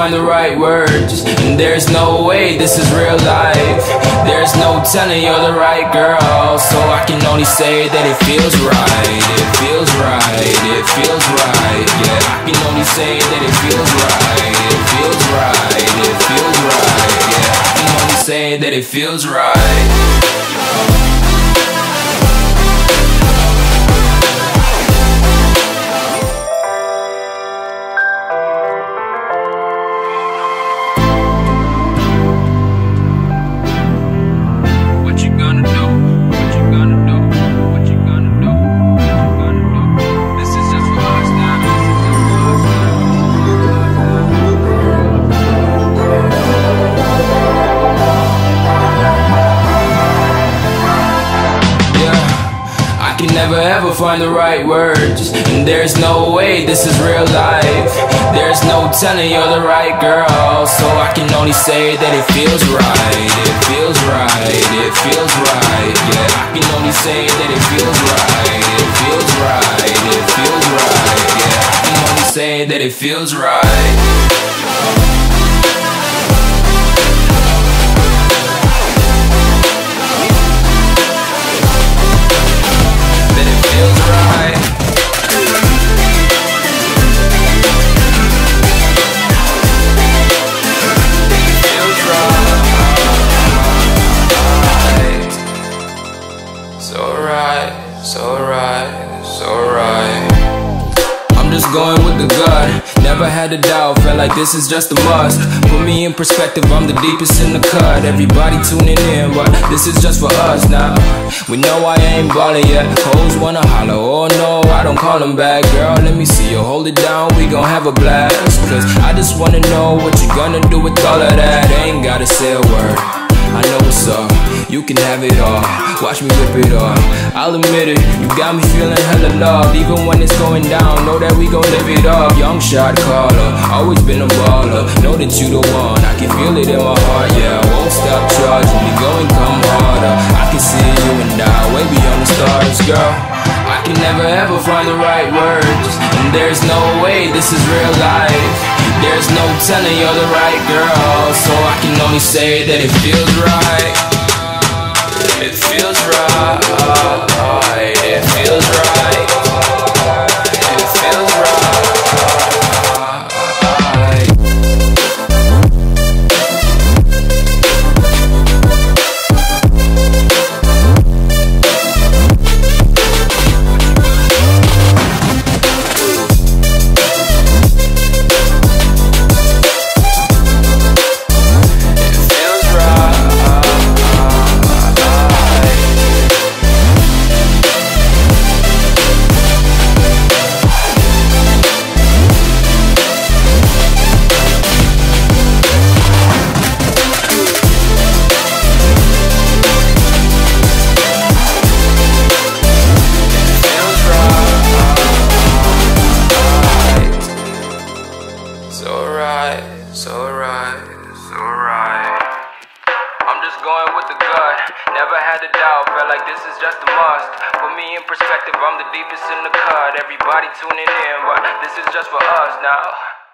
find the right words, and there's no way this is real life. There's no telling you're the right girl, so I can only say that it feels right. It feels right, it feels right, yeah. I can only say that it feels right. It feels right, it feels right, yeah. I can only say that it feels right. Never ever find the right words, and there's no way this is real life. There's no telling you're the right girl, so I can only say that it feels right. It feels right, it feels right, yeah. I can only say that it feels right. It feels right, it feels right, yeah. I can only say that it feels right. I'm just going with the gut, never had a doubt, felt like this is just a must. Put me in perspective, I'm the deepest in the cut. Everybody tuning in, but this is just for us now. We know I ain't ballin' yet, hoes wanna holler, oh no, I don't call them back. Girl, let me see you hold it down, we gon' have a blast. Cause I just wanna know what you gonna do with all of that. Ain't gotta say a word, I know what's up, you can have it all. Watch me rip it off, I'll admit it, you got me feeling hella loved. Even when it's going down, know that we gon' live it up. Young shot caller, always been a baller. Know that you the one, I can feel it in my heart, yeah. I won't stop charging me, go and come harder. I can see you and I, way beyond the stars, girl. I can never ever find the right words, and there's no way this is real life. There's no telling you're the right girl, so I can only say that it feels right. It feels right, it feels right, it feels right. So right. I'm just going with the gut, never had a doubt, felt like this is just a must. Put me in perspective, I'm the deepest in the cut. Everybody tuning in, but this is just for us now.